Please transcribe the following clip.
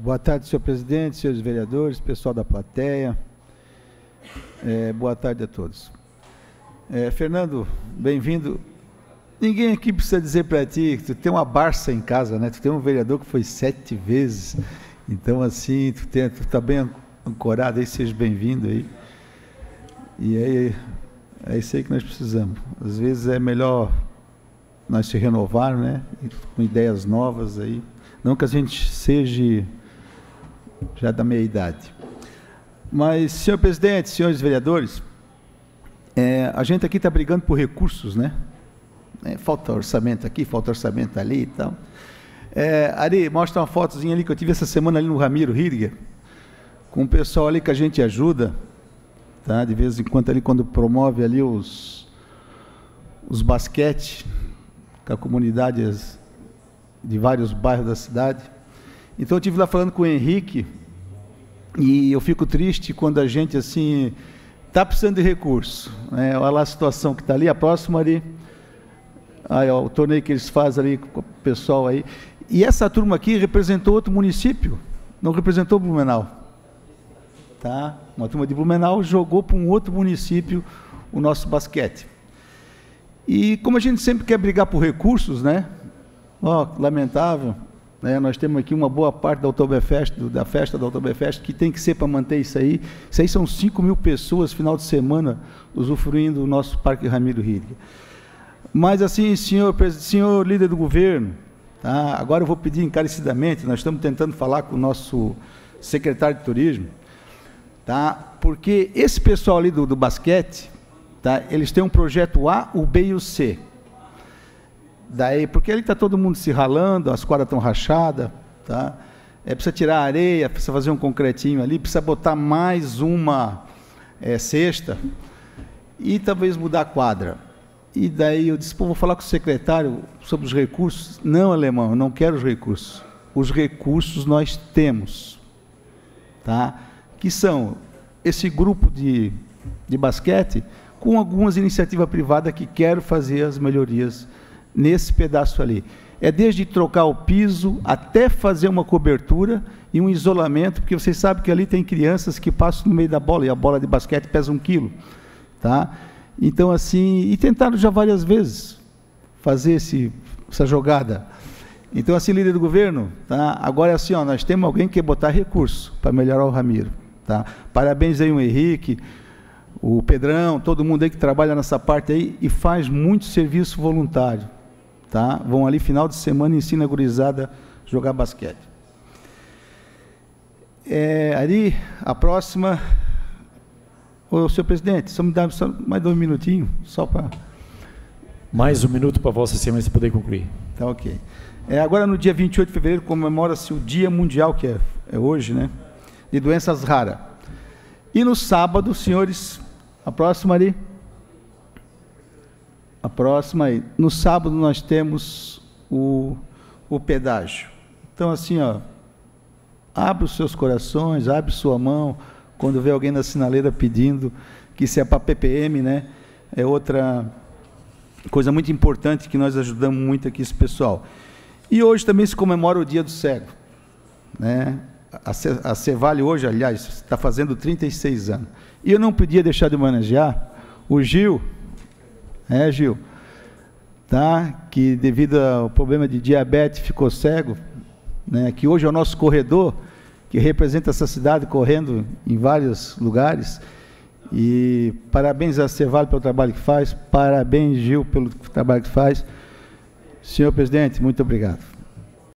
Boa tarde, senhor presidente, senhores vereadores, pessoal da plateia. Boa tarde a todos. Fernando, bem-vindo. Ninguém aqui precisa dizer para ti que tu tem uma Barça em casa, né? Tu tem um vereador que foi 7 vezes. Então, assim, tu está bem ancorado aí, seja bem-vindo aí. E aí, é isso aí que nós precisamos. Às vezes é melhor nós se renovar, né? Com ideias novas aí. Não que a gente seja já da meia idade. Mas, senhor presidente, senhores vereadores, a gente aqui está brigando por recursos, né? Falta orçamento aqui, falta orçamento ali e tal. Ari, mostra uma fotozinha ali que eu tive essa semana ali no Ramiro Hidger, com o pessoal ali que a gente ajuda, tá? De vez em quando ali, quando promove ali os basquete, com a comunidade de vários bairros da cidade. Então eu estive lá falando com o Henrique, e eu fico triste quando a gente, assim, está precisando de recurso, né? Olha lá a situação que está ali, a próxima ali, aí, ó, o torneio que eles fazem ali com o pessoal aí, e essa turma aqui representou outro município, não representou Blumenau, tá? Uma turma de Blumenau jogou para um outro município o nosso basquete. E como a gente sempre quer brigar por recursos, né? Ó, lamentável, né? Nós temos aqui uma boa parte da Oktoberfest, da festa da Oktoberfest, que tem que ser para manter isso aí. Isso aí são 5.000 pessoas, final de semana, usufruindo do nosso Parque Ramiro Hidger. Mas assim, senhor líder do governo, tá? Agora eu vou pedir encarecidamente, nós estamos tentando falar com o nosso secretário de turismo, tá? Porque esse pessoal ali do basquete, tá? Eles têm um projeto A, o B e o C. Daí, porque ali está todo mundo se ralando, as quadras estão rachadas, tá? Precisa tirar a areia, precisa fazer um concretinho ali, precisa botar mais uma cesta e talvez mudar a quadra. E daí eu disse, pô, vou falar com o secretário sobre os recursos. Não, alemão, eu não quero os recursos. Os recursos nós temos, tá? Que são esse grupo de basquete com algumas iniciativas privadas que querem fazer as melhorias nesse pedaço ali. Desde trocar o piso até fazer uma cobertura e um isolamento, porque vocês sabem que ali tem crianças que passam no meio da bola, e a bola de basquete pesa 1 quilo, tá? Então, assim, e tentaram já várias vezes fazer essa jogada. Então, assim, líder do governo, tá? Agora é assim, ó, nós temos alguém que quer botar recurso para melhorar o Ramiro, tá? Parabéns aí o Henrique, o Pedrão, todo mundo aí que trabalha nessa parte aí e faz muito serviço voluntário, tá? Vão ali final de semana e ensinam a gurizada a jogar basquete. Ali, a próxima. Ô, senhor presidente, só me dá mais 2 minutinhos, só para... Mais 1 minuto para Vossa Excelência poder concluir. Tá, ok. Agora, no dia 28 de fevereiro, comemora-se o Dia Mundial, que é hoje, né? De doenças raras. E no sábado, senhores, a próxima ali. A próxima aí. No sábado nós temos o pedágio. Então, assim, ó, abre os seus corações, abre sua mão, quando vê alguém na sinaleira pedindo, que isso é para PPM, né? É outra coisa muito importante que nós ajudamos muito aqui esse pessoal. E hoje também se comemora o Dia do Cego, né? A Cevale hoje, aliás, está fazendo 36 anos. E eu não podia deixar de homenagear o Gil, Gil, tá? Que devido ao problema de diabetes ficou cego, né? Que hoje é o nosso corredor, que representa essa cidade correndo em vários lugares. E parabéns a Cevale pelo trabalho que faz, parabéns, Gil, pelo trabalho que faz. Senhor presidente, muito obrigado.